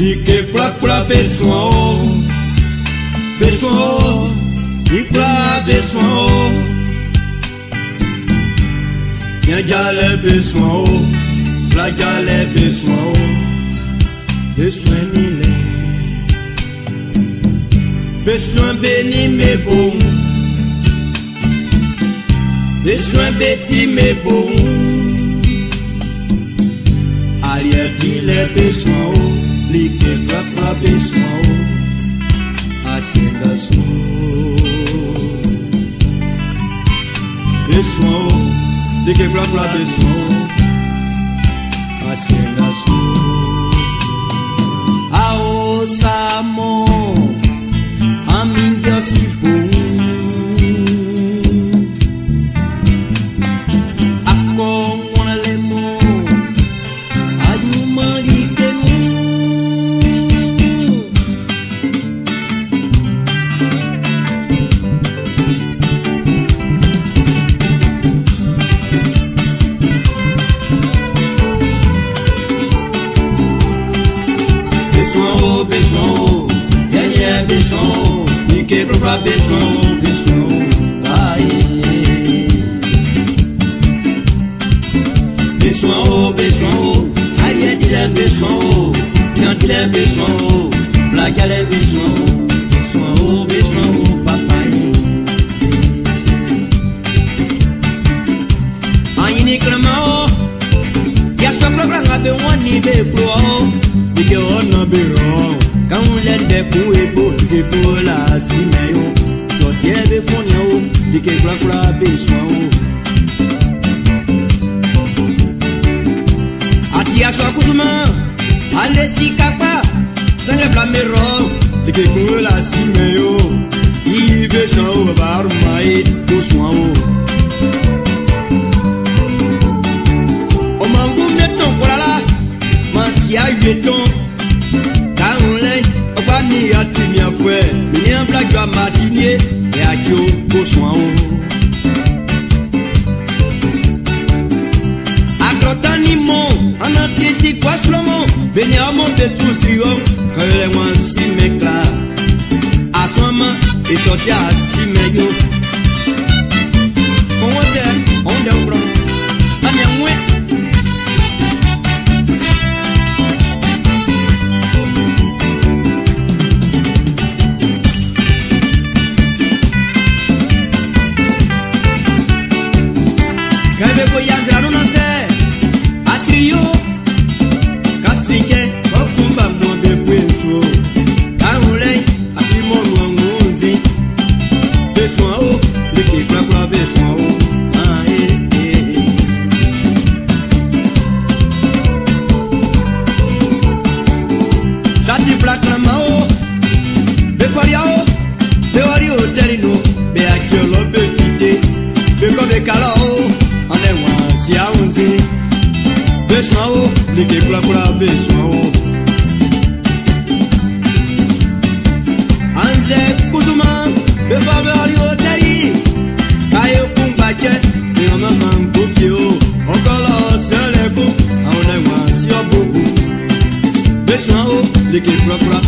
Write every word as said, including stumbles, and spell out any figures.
Like pra pra Bessouan, Bessouan, like pra Bessouan. Y'a galè Bessouan, la galè Bessouan, Bessouan mille. Bessouan béni mes bons, Bessouan béni mes bons. Aliè dit les Bessouan. Like pra Bessouan, ancien garçon. Bessouan, like pra Bessouan, ancien garçon. Ao Samon, amin que si bon. Akon wana lemon, ayuman like. Bessouan, Bessouan, yeah yeah Bessouan, like pra Bessouan, Bessouan, aïe. Bessouan, Bessouan, aïe dit les Bessouan, tiens dit les Bessouan, blague les Bessouan, Bessouan, Bessouan, papaye. Aïe ni cremao, y'a sa propre rabe wani be pro. Dike ona bero, quand l'en de pou e pou, dike pou la simeyo, sortie be fonyo, dike pra pra Bessouan. Ati a so kuzuma, ale si kapa, sange blamero, dike pou la simeyo, i Bessouan barumai, Bessouan. O mangu meton kolala, si a yeton, quand on l'est, on va ni à timia fouet, ni un blague à matinier, et à Kyo, Bessouan. A Grotanimon, en antici, quoi slomo, venez à monter sous Sion, quand les moins si m'éclat. À son main, et sorti à si meyo. On sait, on est au blanc, on est en mouet. Kebe koyanza no se asirio kasike okumba mo be pweso kaule asimo ngonzi Bessouan o like pra pra Bessouan o ah eh eh Sati plakama o be faria o be wari o terino be akelo be fide be ko be kala o. Si a un zi, Bessouan, like pra pra Bessouan. Anze kuzuma, be favori o teri, kayo kumbake, be o maman kopio, okolo se le kou, a on est moins si o boku. Bessouan, like pra pra